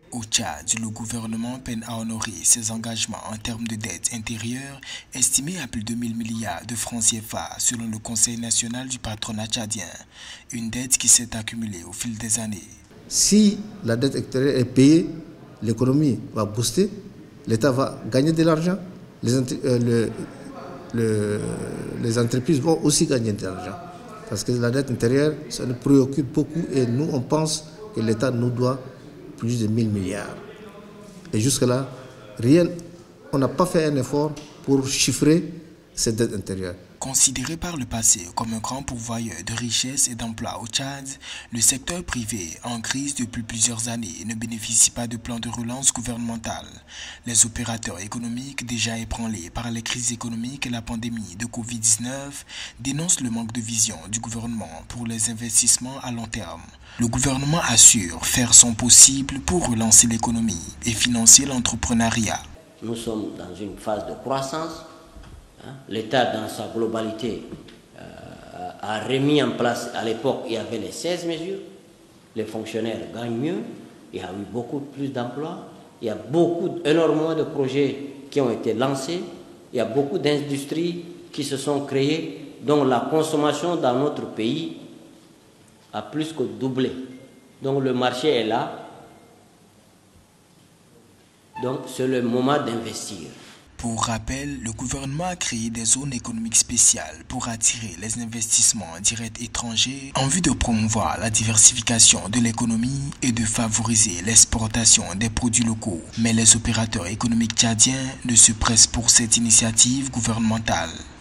Au Tchad, le gouvernement peine à honorer ses engagements en termes de dette intérieure, estimée à plus de 1000 milliards de francs CFA selon le Conseil national du patronat tchadien. Une dette qui s'est accumulée au fil des années. Si la dette extérieure est payée, l'économie va booster, l'État va gagner de l'argent, les entreprises vont aussi gagner de l'argent. Parce que la dette intérieure, ça nous préoccupe beaucoup et nous, on pense que l'État nous doit plus de 1000 milliards. Et jusque-là, on n'a pas fait un effort pour chiffrer cette dette intérieure. Considéré par le passé comme un grand pourvoyeur de richesses et d'emplois au Tchad, le secteur privé, en crise depuis plusieurs années, ne bénéficie pas de plan de relance gouvernemental. Les opérateurs économiques, déjà ébranlés par les crises économiques et la pandémie de Covid-19, dénoncent le manque de vision du gouvernement pour les investissements à long terme. Le gouvernement assure faire son possible pour relancer l'économie et financer l'entrepreneuriat. Nous sommes dans une phase de croissance. L'État, dans sa globalité, a remis en place, à l'époque, il y avait les 16 mesures. Les fonctionnaires gagnent mieux, il y a eu beaucoup plus d'emplois, il y a énormément de projets qui ont été lancés, il y a beaucoup d'industries qui se sont créées, dont la consommation dans notre pays a plus que doublé. Donc le marché est là, donc c'est le moment d'investir. Pour rappel, le gouvernement a créé des zones économiques spéciales pour attirer les investissements directs étrangers en vue de promouvoir la diversification de l'économie et de favoriser l'exportation des produits locaux. Mais les opérateurs économiques tchadiens ne se pressent pour cette initiative gouvernementale.